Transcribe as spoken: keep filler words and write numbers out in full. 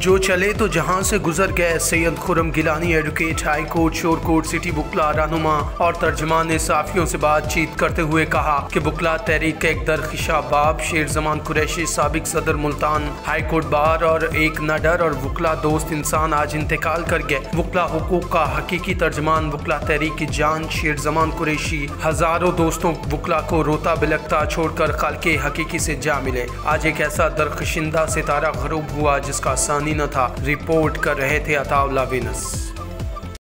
जो चले तो जहां से गुजर गए। Syed Khurram Gilani advocate, high court, Shorkot city बुकला रहनुमा और तर्जमान ने साफियों से बातचीत करते हुए कहा कि बुकला तहरीक के एक दरख्शा बाब शेर जमान कुरैशी, साबिक सदर मुल्तान हाई कोर्ट बार और एक नडर और वुकला दोस्त इंसान आज इंतकाल कर गए। वुकला हुकूक का हकीकी तर्जमान वुकला तहरीक की जान शेर जमान कुरैशी हजारों दोस्तों वुकला को रोता बिलखता छोड़कर खालके हकीकी से जा मिले। आज एक ऐसा दरख्शिंदा सितारा गरूब हुआ जिसका सानी न था। रिपोर्ट कर रहे थे अताउल्लाह विनस।